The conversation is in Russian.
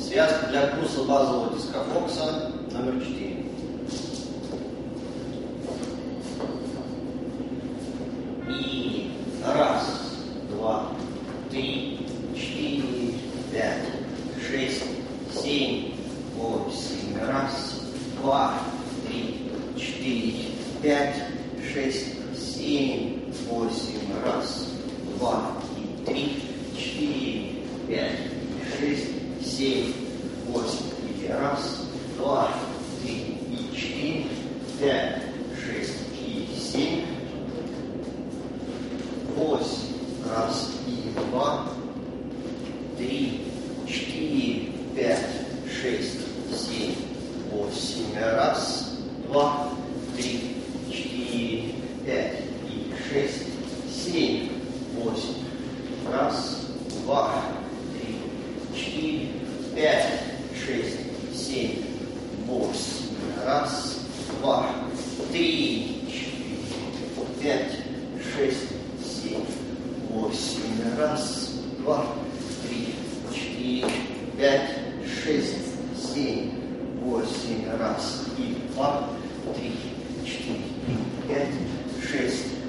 Связка для курса базового дискофокса номер 4. И раз, два, три, четыре, пять, шесть, семь, восемь. Раз, два, три, четыре, пять, шесть, семь, восемь. Раз, два, три, четыре, пять, шесть, семь, восемь. И раз, два, три, и четыре, пять, шесть, и семь, восемь. Раз, и два, три, четыре, пять, шесть, семь, восемь. Раз, два, три, четыре, пять, и шесть, семь, восемь. Раз, два, три, четыре, пять, шесть, семь, восемь. Раз, два, три, четыре, пять, шесть, семь, восемь. Раз, два, три, четыре, пять, шесть, семь, восемь. Раз, и два, три, четыре, пять, шесть,